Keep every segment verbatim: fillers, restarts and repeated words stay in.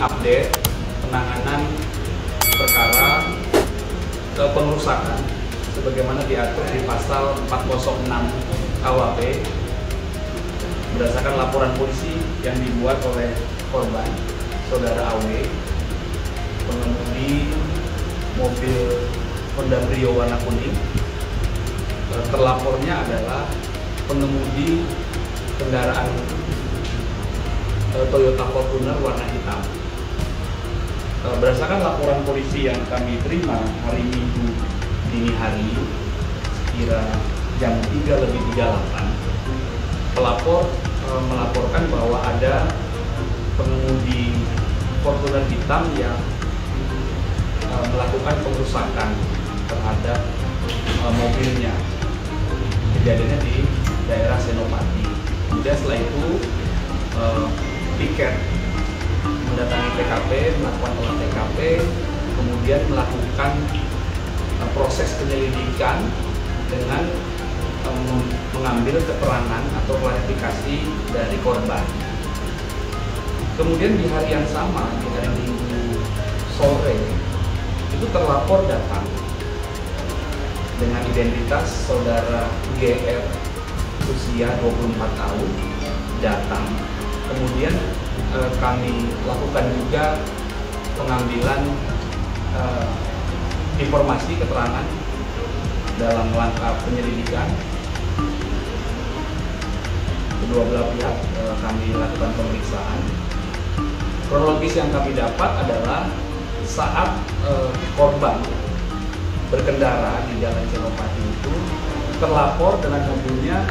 mengupdate penanganan perkara eh, pengerusakan sebagaimana diatur di pasal empat nol enam K U H P berdasarkan laporan polisi yang dibuat oleh korban, saudara A W, pengemudi mobil Honda Brio warna kuning. Terlapornya adalah pengemudi kendaraan Toyota Fortuner warna hitam. Berdasarkan laporan polisi yang kami terima hari Minggu dini hari, kira jam tiga lebih tiga puluh delapan, pelapor e, melaporkan bahwa ada pengemudi Fortuner hitam yang e, melakukan pengerusakan terhadap e, mobilnya. Kejadiannya di daerah Senopati. Kemudian setelah itu e, tiket mendatangi T K P, melakukan olah T K P, kemudian melakukan uh, proses penyelidikan dengan um, mengambil keterangan atau klarifikasi dari korban. Kemudian di hari yang sama, di hari Minggu sore, itu terlapor datang dengan identitas saudara G R usia dua puluh empat tahun datang. Kemudian eh, kami lakukan juga pengambilan eh, informasi keterangan dalam langkah penyelidikan. Kedua belah pihak eh, kami lakukan pemeriksaan. Kronologis yang kami dapat adalah saat eh, korban berkendara di Jalan Senopati itu terlapor dengan mobilnya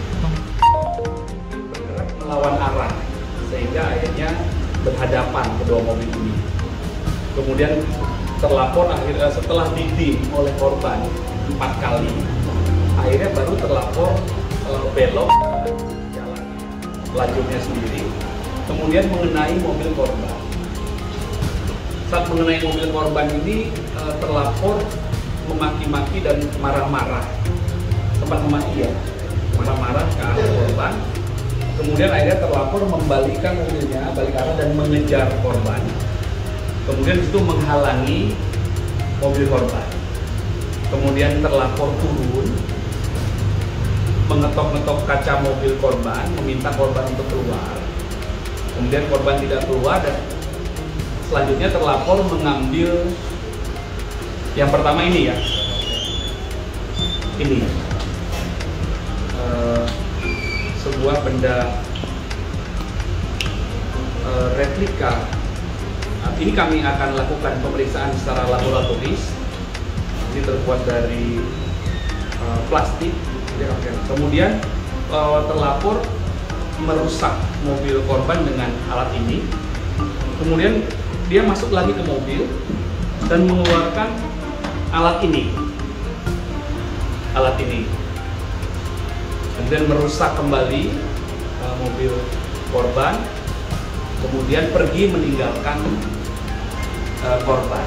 bergerak melawan arah, sehingga akhirnya berhadapan kedua mobil ini. Kemudian terlapor akhirnya setelah didim oleh korban empat kali, akhirnya baru terlapor e, belok jalan lajurnya sendiri, kemudian mengenai mobil korban. Saat mengenai mobil korban ini e, terlapor memaki-maki dan marah-marah, sempat memaki ya, marah-marah ke arah korban. Kemudian akhirnya terlapor membalikkan mobilnya, balik arah dan mengejar korban. Kemudian itu menghalangi mobil korban. Kemudian terlapor turun, mengetok-ngetok kaca mobil korban, meminta korban untuk keluar. Kemudian korban tidak keluar dan selanjutnya terlapor mengambil yang pertama ini ya, ini uh, sebuah benda uh, replika. Nah, ini kami akan lakukan pemeriksaan secara laboratoris. Ini terbuat dari uh, plastik. Kemudian uh, terlapor merusak mobil korban dengan alat ini. Kemudian dia masuk lagi ke mobil dan mengeluarkan alat ini, alat ini, kemudian merusak kembali uh, mobil korban, kemudian pergi meninggalkan uh, korban.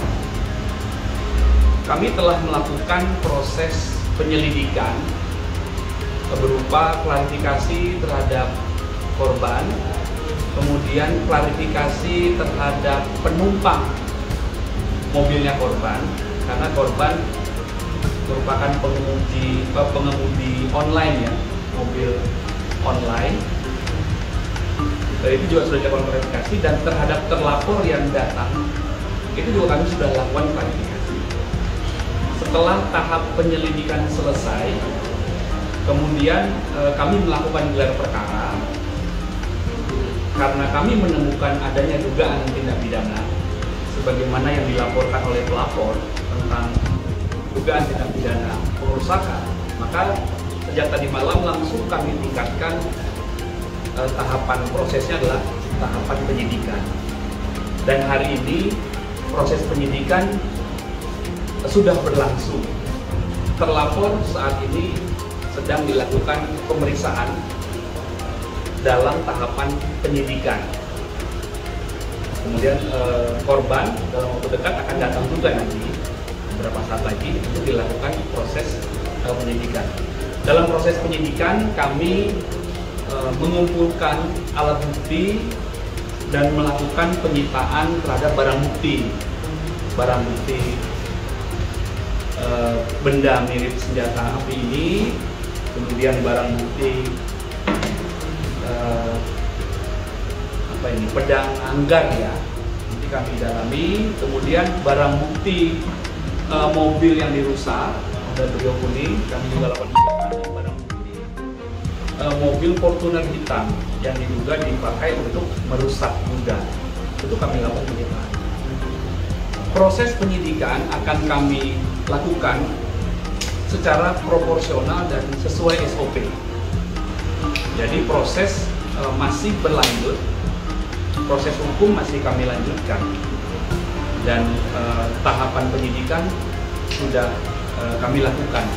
Kami telah melakukan proses penyelidikan uh, berupa klarifikasi terhadap korban, kemudian klarifikasi terhadap penumpang mobilnya korban, karena korban merupakan pengemudi eh, pengemudi online ya, mobil online. Dan itu juga sudah dilakukan klarifikasi, dan terhadap terlapor yang datang itu juga kami sudah lakukan klarifikasi. Setelah tahap penyelidikan selesai, kemudian eh, kami melakukan gelar perkara karena kami menemukan adanya dugaan tindak pidana sebagaimana yang dilaporkan oleh pelapor tentang dugaan tindak pidana pengerusakan. Maka sejak tadi malam langsung kami tingkatkan eh, tahapan prosesnya adalah tahapan penyidikan. Dan hari ini proses penyidikan eh, sudah berlangsung. Terlapor saat ini sedang dilakukan pemeriksaan dalam tahapan penyidikan. Kemudian eh, korban dalam waktu dekat akan datang juga nanti beberapa saat lagi untuk dilakukan proses eh, penyidikan. Dalam proses penyidikan kami eh, mengumpulkan alat bukti dan melakukan penyitaan terhadap barang bukti, barang bukti e, benda mirip senjata api ini, kemudian barang bukti e, apa ini pedang anggar ya, nanti kami dalami, kemudian barang bukti e, mobil yang dirusak, ada Brio kuning, kami juga lakukan penyitaan barang bukti e, mobil Fortuner hitam yang diduga dipakai untuk merusak gudang, itu kami lakukan penyitaan. Proses penyidikan akan kami lakukan secara proporsional dan sesuai S O P. Jadi proses e, masih berlanjut, proses hukum masih kami lanjutkan, dan e, tahapan penyidikan sudah e, kami lakukan.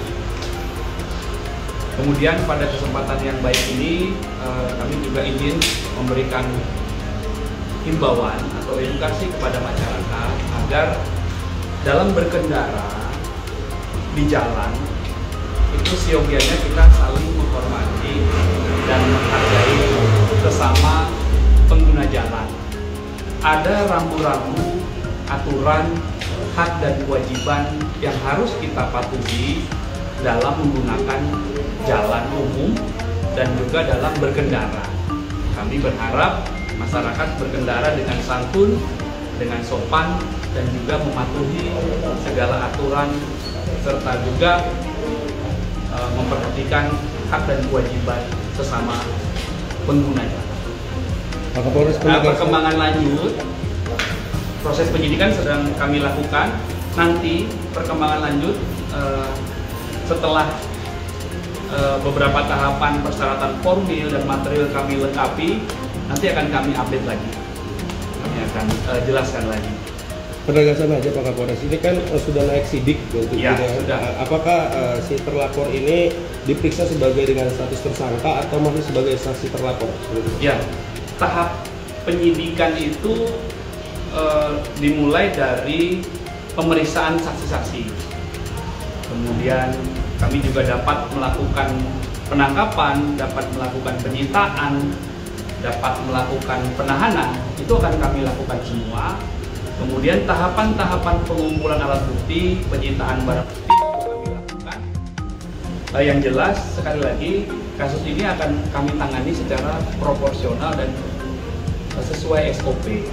Kemudian pada kesempatan yang baik ini eh, kami juga ingin memberikan himbauan atau edukasi kepada masyarakat agar dalam berkendara di jalan itu siogianya kita saling menghormati dan menghargai sesama pengguna jalan. Ada rambu-rambu aturan hak dan kewajiban yang harus kita patuhi dalam menggunakan jalan umum dan juga dalam berkendara. Kami berharap masyarakat berkendara dengan santun, dengan sopan, dan juga mematuhi segala aturan serta juga e, memperhatikan hak dan kewajiban sesama pengguna jalan. Nah, perkembangan lanjut, proses penyidikan sedang kami lakukan. Nanti perkembangan lanjut e, setelah e, beberapa tahapan persyaratan formil dan material kami lengkapi, nanti akan kami update lagi, kami akan e, jelaskan lagi. Penegasan aja Pak Kapolres, ini kan e, sudah naik sidik untuk ya, ya. Sudah. Apakah e, si terlapor ini diperiksa sebagai dengan status tersangka atau masih sebagai saksi terlapor? Ya, tahap penyidikan itu e, dimulai dari pemeriksaan saksi-saksi. Kemudian kami juga dapat melakukan penangkapan, dapat melakukan penyitaan, dapat melakukan penahanan, itu akan kami lakukan semua. Kemudian tahapan-tahapan pengumpulan alat bukti, penyitaan barang bukti itu kami lakukan. Nah, yang jelas sekali lagi kasus ini akan kami tangani secara proporsional dan sesuai S O P.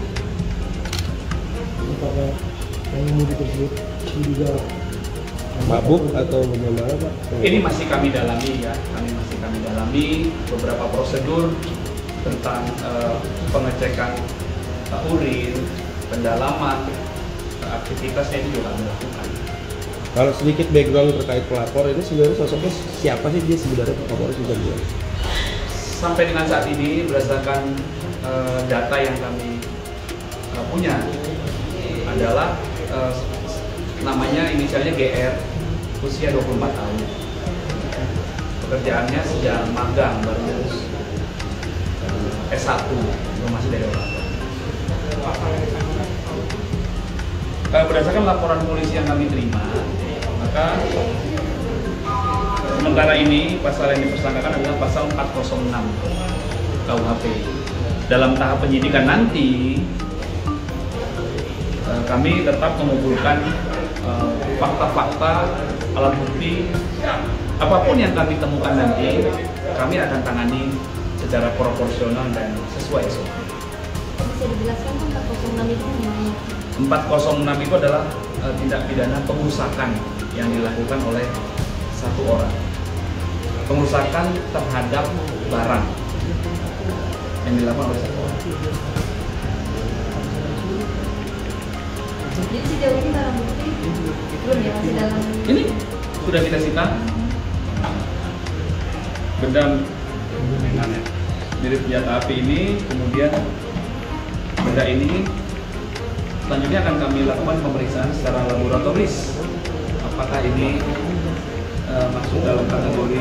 Apakah pengemudi tersebut juga mabuk atau bagaimana Pak? Ini masih kami dalami ya, kami masih kami dalami beberapa prosedur tentang uh, pengecekan uh, urin, pendalaman, uh, aktivitasnya itu juga kami lakukan. Kalau sedikit background terkait pelapor ini sebenarnya sosoknya siapa sih dia sebenarnya Pak Kapolres juga dia? Sampai dengan saat ini berdasarkan uh, data yang kami uh, punya adalah uh, namanya inisialnya G R, usia dua puluh empat tahun. Pekerjaannya sejak magang baru lulus S satu, belum masih dari orang tua. Berdasarkan laporan polisi yang kami terima, maka sementara ini pasal yang dipersangkakan adalah pasal empat nol enam K U H P. Dalam tahap penyidikan nanti kami tetap mengumpulkan fakta-fakta, alat bukti, apapun yang kami temukan nanti, kami akan tangani secara proporsional dan sesuai S O P. Bisa dijelaskan empat nol enam itu namanya? empat nol enam itu adalah uh, tindak pidana pengerusakan yang dilakukan oleh satu orang. Pengerusakan terhadap barang yang dilakukan oleh satu orang. Jadi sejauh ini barang bukti belum ya, masih dalam ini sudah kita sita benda mirip senjata api ini, kemudian benda ini selanjutnya akan kami lakukan pemeriksaan secara laboratoris apakah ini uh, masuk dalam kategori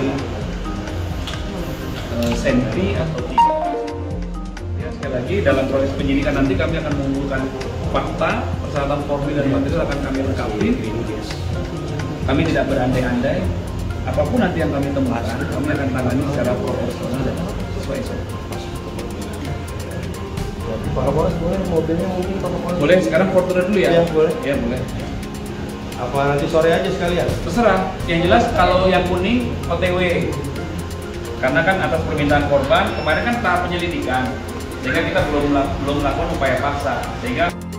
uh, sentri atau tidak. Ya, sekali lagi dalam proses penyidikan nanti kami akan mengumpulkan fakta, persyaratan formil dan material akan kami lengkapi. Kami tidak berandai-andai. Apapun nanti yang kami temukan, kami akan tangani secara proporsional dan sesuai S O P. Pak Kapolres boleh mobilnya mungkin Pak Kapolres? Boleh sekarang Fortuner dulu ya? Iya, boleh. Iya boleh. Apa nanti sore aja sekalian? Terserah. Yang jelas kalau yang kuning O T W. Karena kan atas permintaan korban kemarin kan tahap penyelidikan, sehingga kita belum belum melakukan upaya paksa, sehingga